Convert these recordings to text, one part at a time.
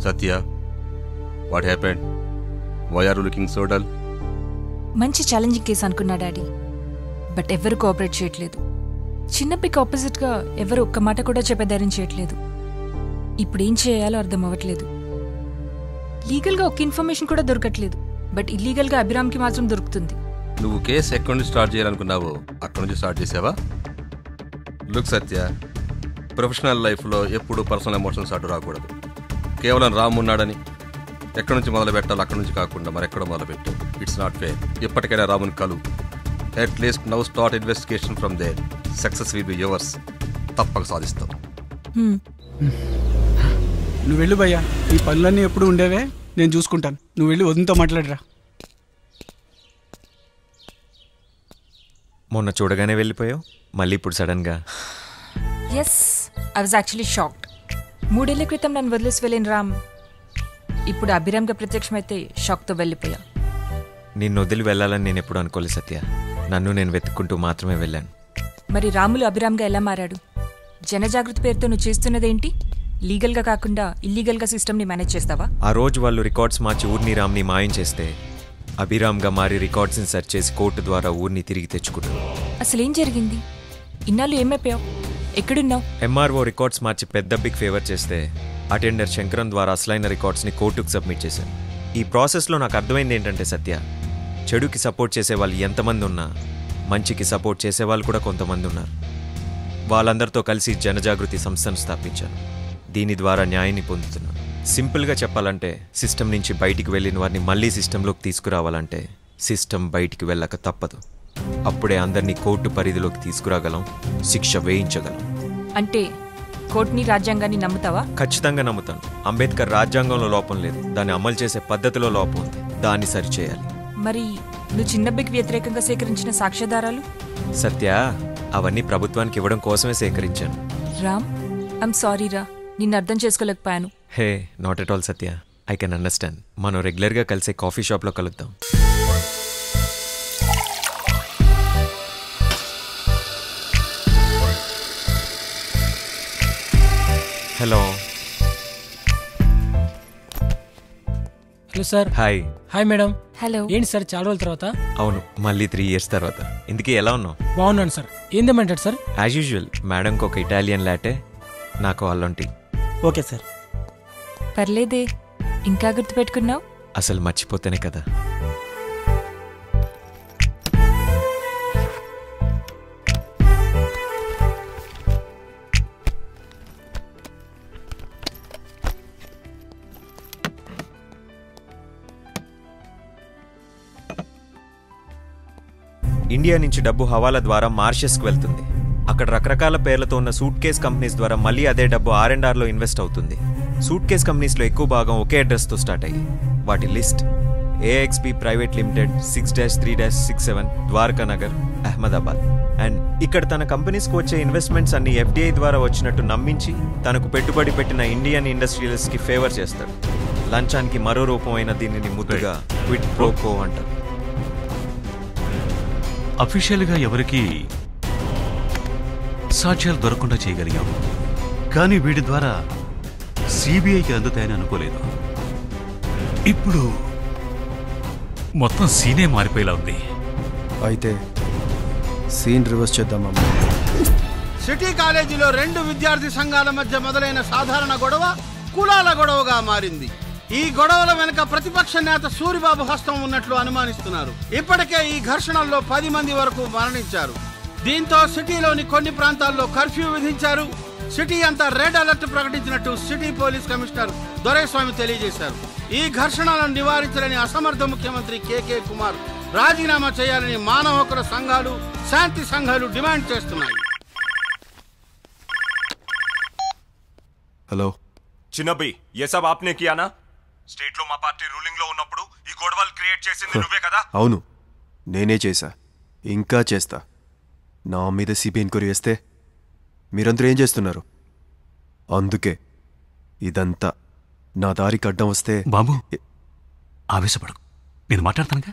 Satya, what happened? Why are you looking so dull? మంచి challenging case అనుకున్నా daddy, but ఎవరు cooperate చేయట్లేదు. చిన్నపికి ఆపోజిట్గా ఎవరు ఒక్క మాట కూడా చెప్పే ధైర్యం చేయట్లేదు. ఇప్పుడు ఏం చేయాలో అర్థం అవ్వట్లేదు. లీగల్గా ఒక్క ఇన్ఫర్మేషన్ కూడా దొరకట్లేదు, బట్ ఇల్లీగల్గా అభిరామ్కి మాత్రం దొరుకుతుంది. నువ్వు కేసు ఎక్కడి నుంచి స్టార్ట్ చేయాలనుకున్నావు అక్కడి నుంచి స్టార్ట్ చేసావా? లుక్ సత్య, ప్రొఫెషనల్ లైఫ్లో ఎప్పుడు పర్సనల్ ఎమోషన్స్ అటు రాకూడదు. కేవలం రామ్ ఉన్నాడని ఎక్కడి నుంచి మొదలు పెట్టాలి అక్కడి నుంచి కాకుండా మరెక్కడో మొదలుపెట్టు. It's not fair. ఎప్పటికైనా రాముని కలు. At least now start investigation from there. Success will be yours. తప్పక సాధిస్తావు. నువ్వు వెళ్ళు భయ్యా, ఈ పనులన్నీ ఎప్పుడు ఉండేవే, నేను చూసుకుంటాను. నువ్వు వెళ్ళి వదినతో మాట్లాడరా. మొన్న చూడగానే వెళ్ళిపోయావు, మళ్ళీ ఇప్పుడు సడన్గా. Yes, I was actually shocked. 3 ఏళ్ల క్రితం నన్ను వదిలేసి వెళ్ళిన రామ్ ఇప్పుడు అభిరామ్గా ప్రత్యక్షమైతే షాక్తో వెళ్ళిపోయా. నిన్ను వదిలి వెళ్ళాలని నేను ఎప్పుడు అనుకోలేదు సత్య. నన్ను నేను వెతుక్కుంటూ మాత్రమే వెళ్ళాను. మరి రాములు అభిరామ్గా ఎలా మారాడు? జనజాగృతి పేరుతో నువ్వు చేస్తున్నదేంటి? లీగల్గా కాకుండా ఇల్లీగల్గా సిస్టమ్ని మేనేజ్ చేస్తావా? ఆ రోజు వాళ్ళు రికార్డ్స్ మార్చి ఊరిని రామ్ని మాయం చేస్తే అభిరామ్గా మారి రికార్డ్స్ని సెర్చ్ చేసి కోర్టు ద్వారా ఊరిని తిరిగి తెచ్చుకున్నాను. అసలేం జరిగింది? ఇన్నాళ్ళు ఏమైపోయావు? ఎక్కడున్నావు? ఎంఆర్ఓ రికార్డ్స్ మార్చి పెద్ద బిగ్ ఫేవర్ చేస్తే అటెండర్ శంకరం ద్వారా అసలైన రికార్డ్స్ని కోర్టుకు సబ్మిట్ చేశాను. ఈ ప్రాసెస్లో నాకు అర్థమైంది ఏంటంటే సత్య, చెడుకి సపోర్ట్ చేసే వాళ్ళు ఎంతమంది ఉన్నా మంచికి సపోర్ట్ చేసే వాళ్ళు కూడా కొంతమంది ఉన్నారు. వాళ్ళందరితో కలిసి జనజాగృతి సంస్థను స్థాపించాను. దీని ద్వారా న్యాయాన్ని పొందుతున్నాను. సింపుల్గా చెప్పాలంటే సిస్టమ్ నుంచి బయటికి వెళ్ళిన వారిని మళ్ళీ సిస్టంలోకి తీసుకురావాలంటే సిస్టమ్ బయటికి వెళ్ళక తప్పదు. అప్పుడే అందరినీ కోర్టు పరిధిలోకి తీసుకురాగలం, శిక్ష వేయించగలం. అంటే కోర్టుని రాజ్యాంగాన్ని నమ్ముతావా? ఖచ్చితంగా నమ్ముతాను. అంబేద్కర్ రాజ్యాంగంలో లోపం లేదు, దాన్ని అమలు చేసే పద్ధతిలో లోపం ఉంది. దాన్ని సరిచేయాలి. మరి నువ్వు చిన్నబ్బికి వ్యతిరేకంగా సేకరించిన సాక్ష్యాధారాలు? సత్య, అవన్నీ ప్రభుత్వానికి ఇవ్వడం కోసమే సేకరించాను. రామ్, ఐమ్ సారీ రా, నిన్ను అర్థం చేసుకోలేకపోయాను. Hey, not at all Satya, I can understand. మనం రెగ్యులర్గా కలిసే కాఫీ షాప్లో కలుద్దాం. Hello. Hello sir. Hi. Hi madam. Hello. ఏంటి సార్ చాలా రోజుల తర్వాత? అవును, మళ్ళీ 3 years తర్వాత. ఇందుకే ఎలా ఉన్నావు? బాగున్నాను సార్. ఏం తెమ్మంటాడు సార్? యాజ్ యూజువల్, మేడంకి ఒక ఇటాలియన్ లాటే, నాకు అల్లం టీ. Okay sir. పర్లేదే, ఇంకా గుర్తుపెట్టుకున్నావు? అసలు మర్చిపోతేనే కదా. ఇండియా నుంచి డబ్బు హవాలా ద్వారా మారిషస్కి వెళ్తుంది. అక్కడ రకరకాల పేర్లతో ఉన్న సూట్ కేస్ కంపెనీస్ ద్వారా మళ్ళీ అదే డబ్బు R&Rలో ఇన్వెస్ట్ అవుతుంది. సూట్ కేస్ కంపెనీస్లో ఎక్కువ భాగం ఒకే అడ్రస్తో స్టార్ట్ అయ్యి. వాటి list AXP private limited 6-3-67 Dwaraka Nagar, Ahmedabad. And ఇక్కడ తన కంపెనీస్కి వచ్చే ఇన్వెస్ట్మెంట్స్ అన్ని FDI ద్వారా వచ్చినట్టు నమ్మించి తనకు పెట్టుబడి పెట్టిన ఇండియన్ ఇండస్ట్రియలిస్ట్కి ఫేవర్ చేస్తాడు. లంచానికి మరో రూపమైన దీనిని ముద్దుగా క్విడ్ ప్రో కో అంటారు. అఫీషియల్గా ఎవరికి సాక్ష్యాలు దొరకకుండా చేయగలిగాం, కానీ వీడి ద్వారా CBIకి అందుతాయని అనుకోలేదు. ఇప్పుడు మొత్తం సీనే మారిపోయేలా ఉంది. అయితే సీన్ రివర్స్ చేద్దామమ్మా. సిటీ కాలేజీలో 2 విద్యార్థి సంఘాల మధ్య మొదలైన సాధారణ గొడవ కులాల గొడవగా మారింది. ఈ గొడవల వెనుక ప్రతిపక్ష నేత సూరిబాబు హస్తం ఉన్నట్లు అనుమానిస్తున్నారు. ఇప్పటికే ఈ ఘర్షణల్లో 10 మంది వరకు మరణించారు. దీంతో సిటీలోని కొన్ని ప్రాంతాల్లో కర్ఫ్యూ విధించారు. సిటీ అంతా రెడ్ అలర్ట్ ప్రకటించినట్టు సిటీ పోలీస్ కమిషనర్ దొరైస్వామి తెలియజేశారు. ఈ ఘర్షణలను నివారించాలని అసమర్థ ముఖ్యమంత్రి KK కుమార్ రాజీనామా చేయాలని మానవ హక్కుల సంఘాలు, శాంతి సంఘాలు డిమాండ్ చేస్తున్నాయి. హలో చిన్నబ్బి, ఏ సబ్ ఆప్నే కియానా? స్టేట్ లో మా పార్టీ రూలింగ్ లో ఉన్నప్పుడు ఈ గొడవలు క్రియేట్ చేసింది నువ్వే కదా? అవును, నేనే చేశా, ఇంకా చేస్తా. నా మీద CBI ఎంక్వైరీ వేస్తే మీరందరూ ఏం చేస్తున్నారు? అందుకే ఇదంతా. నా దారికి అడ్డం వస్తే. బాబు ఆవేశపడకు, నేను మాట్లాడతానుగా.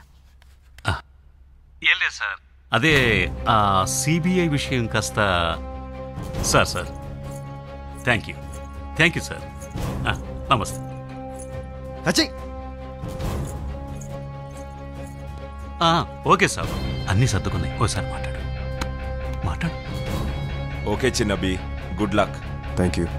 ఏం లేదు సార్, అదే ఆ CBI విషయం కాస్త. Sir thank you sir. నమస్తే. అచ్చయ్ ఓకే సార్, అన్నీ సర్దుకున్నాయి. ఓసారి మాట్లాడు. Okay Chinnabbi, good luck. Thank you.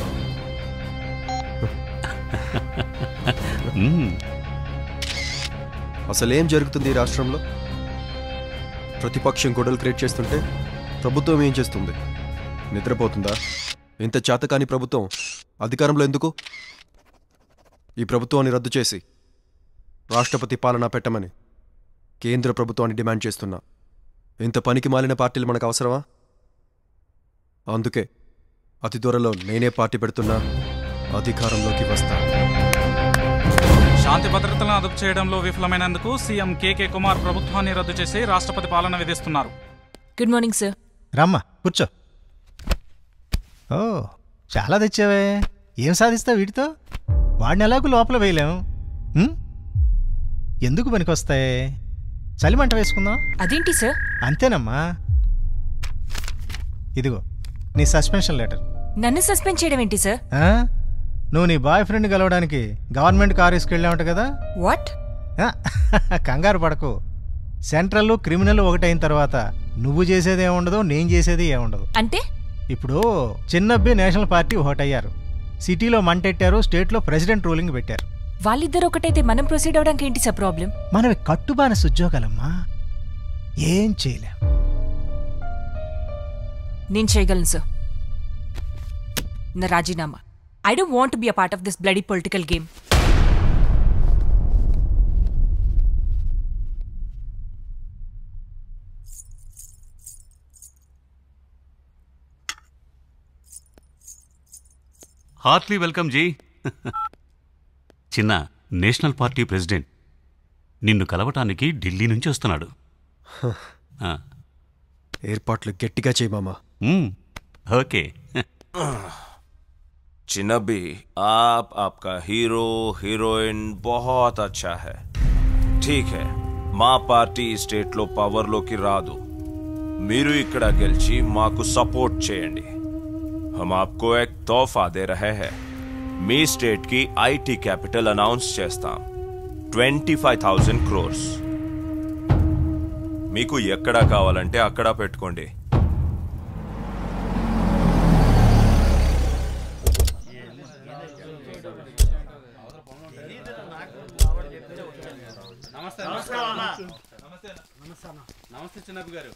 అసలేం జరుగుతుంది ఈ రాష్ట్రంలో? ప్రతిపక్షం గొడవలు క్రియేట్ చేస్తుంటే ప్రభుత్వం ఏం చేస్తుంది? నిద్రపోతుందా? ఇంత చేతకాని ప్రభుత్వం అధికారంలో ఎందుకు? ఈ ప్రభుత్వాన్ని రద్దు చేసి రాష్ట్రపతి పాలన పెట్టమని కేంద్ర ప్రభుత్వాన్ని డిమాండ్ చేస్తున్నా. ఇంత పనికి మాలిన పార్టీలు మనకు అవసరమా? అందుకే అతి త్వరలో నేనే పార్టీ పెడుతున్నా, అధికారంలోకి వస్తా. శాంతి భద్రతలను అదుపు చేయడంలో విఫలమైనందుకు సీఎం కేకే కుమార్ ప్రభుత్వాన్ని రద్దు చేసి రాష్ట్రపతి పాలన విధిస్తున్నారు. Good morning sir. రమ్మా కూర్చో. ఓ చాలా తెచ్చావే. ఏం సాధిస్తావు వీటితో? వాడిని ఎలాగూ లోపల వేయలేం. ఎందుకు పనికొస్తాయి? చలిమంట వేసుకుందాం. అదేంటి సార్? అంతేనమ్మా. ఇదిగో నీ సస్పెన్షన్ లెటర్. నన్ను సస్పెండ్ చేయడం ఏంటి సార్? నువ్వు నీ బాయ్ ఫ్రెండ్ కలవడానికి గవర్నమెంట్ కార్ తీసుకెళ్ళావంట కదా. వాట్? కంగారు పడకు. సెంట్రల్ క్రిమినల్ ఒకటైన తర్వాత నువ్వు చేసేది ఏముండదు, నేను చేసేది ఏముండదు. అంటే ఇప్పుడు చిన్నబ్బి నేషనల్ పార్టీ ఒకటయ్యారు. సిటీలో మంటెట్టారు, స్టేట్లో ప్రెసిడెంట్ రూలింగ్ పెట్టారు. వాళ్ళిద్దరు ఒకటైతే మనం ప్రొసీడ్ అవడానికి ఏంటి సార్ ప్రాబ్లం? మనవి కట్టుబానిస ఉద్యోగాలమ్మా, ఏం చేయలేం. నేను చేయగలను సార్. నా రాజీనామా. I don't want to be a part of this bloody political game. Heartly welcome ji. చిన్న నేషనల్ పార్టీ ప్రెసిడెంట్ నిన్ను కలవటానికి ఢిల్లీ నుంచి వస్తున్నాడు. ఏర్పాట్లు గట్టిగా చేయి మామా. ఓకే. చిన్నబి, आप आपका हीरो हीरोइन बहुत अच्छा है. ठीक है, మా పార్టీ స్టేట్లో పవర్లోకి రాదు. మీరు ఇక్కడ గెలిచి మాకు సపోర్ట్ చేయండి. हम आपको एक तोहफा दे रहे हैं. మీ స్టేట్ కి ఐటీ క్యాపిటల్ అనౌన్స్ చేస్తాం. 25,000 crores. మీకు ఎక్కడ కావాలంటే అక్కడ పెట్టుకోండి. నమస్తే చిన్నప్ప గారు.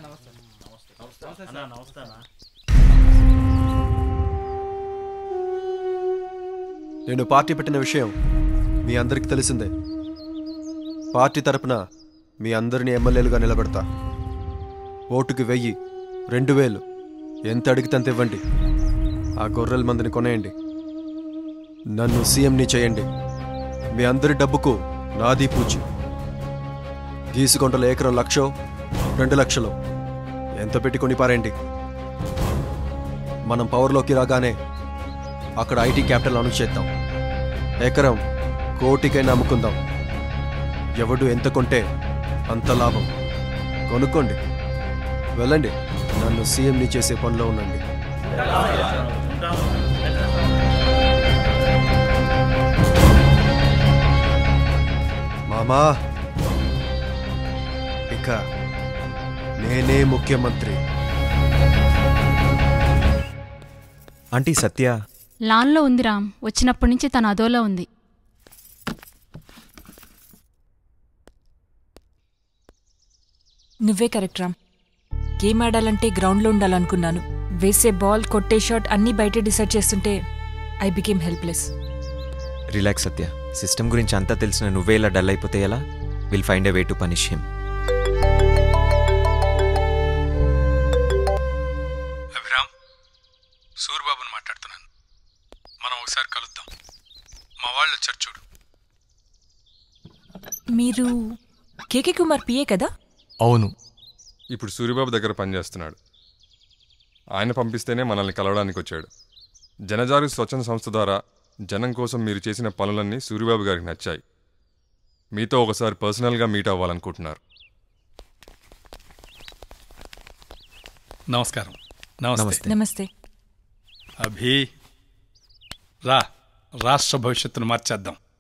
నేను పార్టీ పెట్టిన విషయం మీ అందరికి తెలిసిందే. పార్టీ తరపున మీ అందరినీ ఎమ్మెల్యేలుగా నిలబెడతా. ఓటుకి 1000, 2000 ఎంత అడిగితే అంత ఇవ్వండి. ఆ గొర్రెల మందిని కొనేయండి. నన్ను సీఎంని చేయండి. మీ అందరి డబ్బుకు నాది పూచి. గీసుకొండల ఎకరం 1,00,000, 2 లక్షలు ఎంత పెట్టి కొని పారేయండి. మనం పవర్లోకి రాగానే అక్కడ ఐటీ క్యాపిటల్ అనౌన్స్ చేద్దాం. ఎకరం 1 కోటికైనా అమ్ముకుందాం. ఎవడు ఎంత కొంటే అంత లాభం. కొనుక్కోండి, వెళ్ళండి. నన్ను సీఎంని చేసే పనిలో ఉండండి. మామా, ఇక నేనే ముఖ్యమంత్రి. ఆంటీ సత్య లాన్లో ఉంది రామ్. వచ్చినప్పటి నుంచి తన అదోలా ఉంది. నువ్వే కరెక్ట్ రామ్. గేమ్ ఆడాలంటే గ్రౌండ్లో ఉండాలనుకున్నాను. వేసే బాల్, కొట్టే షాట్ అన్నీ బయట డిసైడ్ చేస్తుంటే I became helpless. Relax Satya. System గురించి అంతా తెలిసిన నువ్వే ఇలా డల్ అయిపోతే ఎలా? Will find a way to punish him. Abhiram, సూర్యబాబుని మాట్లాడుతున్నాను. మనం ఒకసారి కలుద్దాం. మా వాళ్ళు వచ్చారు చూడు. మీరు కేకే కుమార్ పిఏ కదా? అవును. ఇప్పుడు సూర్యబాబు దగ్గర పనిచేస్తున్నాడు. ఆయన పంపిస్తేనే మనల్ని కలవడానికి వచ్చాడు. జనజాగృతి స్వచ్ఛంద సంస్థ ద్వారా జనం కోసం మీరు చేసిన పనులన్నీ సూర్యబాబు గారికి నచ్చాయి. మీతో ఒకసారి పర్సనల్గా మీట్ అవ్వాలనుకుంటున్నారు. నమస్కారం. నమస్తే. నమస్తే. అభి రా, రాష్ట్ర భవిష్యత్తును మార్చేద్దాం.